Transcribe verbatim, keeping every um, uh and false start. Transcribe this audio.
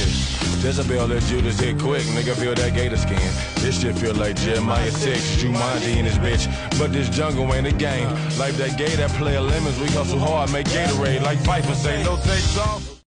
Jezebel let Judas hit quick, nigga feel that gator skin. This shit feel like Jeremiah six, Jumanji in this bitch. But this jungle ain't a game. Like that gator, play lemons, we hustle hard, make Gatorade. Like Piper say, no takes off.